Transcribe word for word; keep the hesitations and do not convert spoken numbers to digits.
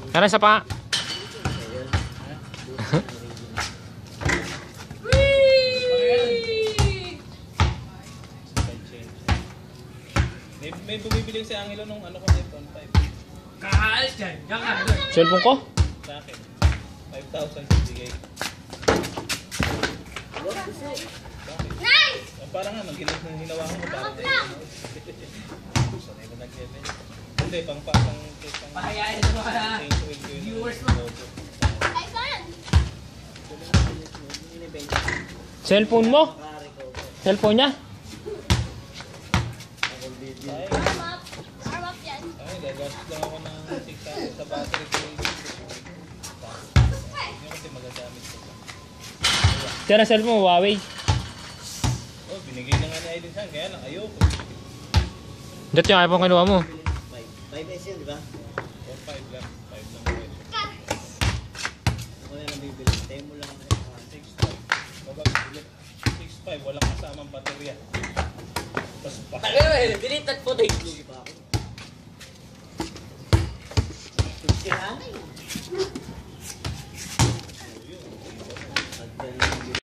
Tara, isa pa. May, may bumibili si Angelo nung ano ko iPhone five. Kakaalis dyan. Kakaalis. Cellphone ko? Sa akin. five thousand bigay. Nice! Oh, parang ano, hinawakan ko parang tayo. Sanay na nag-event. Hindi, pang pang pang pang Pahayain sa mga viewers mo. Iphone! Cellphone mo? Cellphone niya? Ay, Arm up. Arm up yan. ay, gagastos lang ako ng six thousand sa battery ko. Hindi kasi magagamit ko. Tira, cellphone mo, Huawei. Oh, binigay na nga ni Aiden San, kaya lang ayoko. Dito yung iPhone kinuha mo. five S yun, di ba? four five lang, five lang ko. Wala nang bibili. Tayo mo lang. six five. Babag, six five, walang kasamang baterya. Tapos pa. Tagal mo eh. Delete that footage. Lugi pa ako.